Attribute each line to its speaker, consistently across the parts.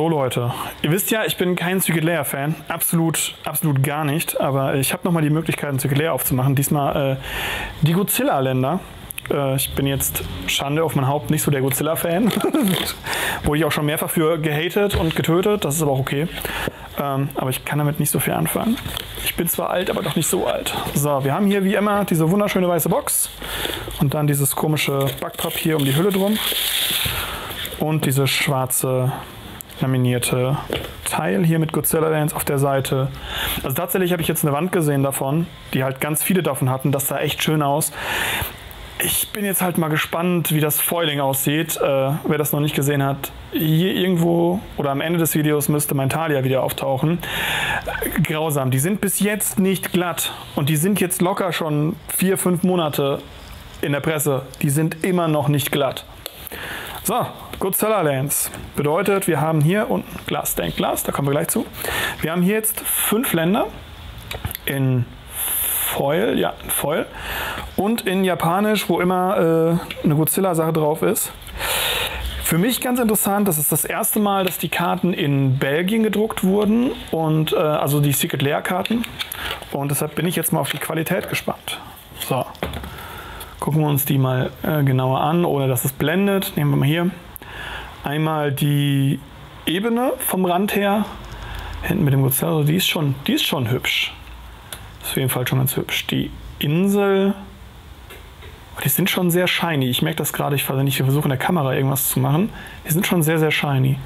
Speaker 1: So Leute, ihr wisst ja, ich bin kein Secret Lair Fan, absolut gar nicht, aber ich habe nochmal die Möglichkeit, ein Secret Lair aufzumachen, diesmal die Godzilla-Länder. Ich bin jetzt, Schande auf mein Haupt, nicht so der Godzilla-Fan, wurde ich auch schon mehrfach für gehatet und getötet, das ist aber auch okay, aber ich kann damit nicht so viel anfangen. Ich bin zwar alt, aber doch nicht so alt. So, wir haben hier wie immer diese wunderschöne weiße Box und dann dieses komische Backpapier um die Hülle drum und diese schwarze laminierte Teil hier mit Godzilla Lands auf der Seite. Also tatsächlich habe ich jetzt eine Wand gesehen davon, die halt ganz viele davon hatten. Das sah echt schön aus. Ich bin jetzt halt mal gespannt, wie das Foiling aussieht. Wer das noch nicht gesehen hat, hier irgendwo oder am Ende des Videos müsste mein Thalia wieder auftauchen. Grausam. Die sind bis jetzt nicht glatt und die sind jetzt locker schon 4-5 Monate in der Presse. Die sind immer noch nicht glatt. So, Godzilla Lands. Bedeutet, wir haben hier unten Glas, Stained Glass, da kommen wir gleich zu. Wir haben hier jetzt 5 Länder in Foil, ja, in Foil. Und in Japanisch, wo immer eine Godzilla-Sache drauf ist. Für mich ganz interessant, das ist das erste Mal, dass die Karten in Belgien gedruckt wurden. Und, also die Secret Lair-Karten. Und deshalb bin ich jetzt mal auf die Qualität gespannt. So. Gucken wir uns die mal genauer an, ohne dass es blendet. Nehmen wir mal hier einmal die Ebene vom Rand her. Hinten mit dem Godzilla, also die ist schon hübsch. Das ist auf jeden Fall schon ganz hübsch. Die Insel, die sind schon sehr shiny. Ich merke das gerade, ich versuche in der Kamera irgendwas zu machen. Die sind schon sehr, sehr shiny.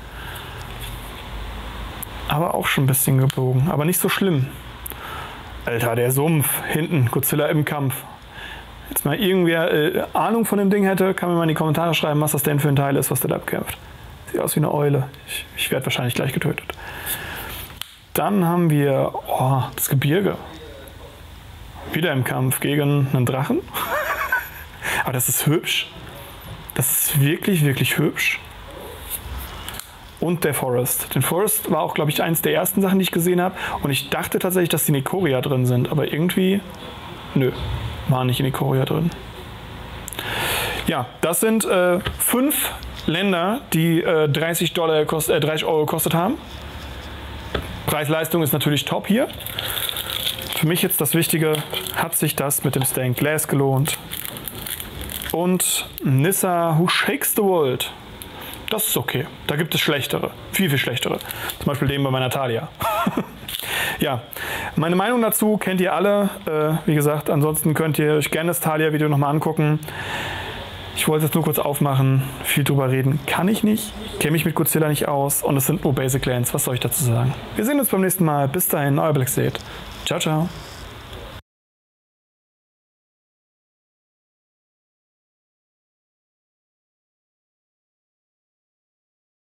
Speaker 1: Aber auch schon ein bisschen gebogen, aber nicht so schlimm. Alter, der Sumpf, hinten, Godzilla im Kampf. Jetzt mal irgendwer Ahnung von dem Ding hätte, kann mir mal in die Kommentare schreiben, was das denn für ein Teil ist, was der da abkämpft. Sieht aus wie eine Eule. Ich werde wahrscheinlich gleich getötet. Dann haben wir das Gebirge. Wieder im Kampf gegen einen Drachen. Aber das ist hübsch. Das ist wirklich, wirklich hübsch. Und der Forest. Den Forest war auch, glaube ich, eins der ersten Sachen, die ich gesehen habe. Und ich dachte tatsächlich, dass die Nekoria drin sind. Aber irgendwie, nö. War nicht in die Korea drin. Ja, das sind 5 Länder, die 30 Euro gekostet haben. Preis-Leistung ist natürlich top hier. Für mich jetzt das Wichtige, hat sich das mit dem Stained Glass gelohnt. Und Nissa Who Shakes the World. Das ist okay. Da gibt es schlechtere. Viel, viel schlechtere. Zum Beispiel den bei meiner Thalia. Ja, meine Meinung dazu kennt ihr alle. Wie gesagt, ansonsten könnt ihr euch gerne das Thalia-Video nochmal angucken. Ich wollte es nur kurz aufmachen. Viel drüber reden kann ich nicht. Kenne mich mit Godzilla nicht aus. Und es sind nur Basic Lands. Was soll ich dazu sagen? Wir sehen uns beim nächsten Mal. Bis dahin, euer Blackseed. Ciao, ciao.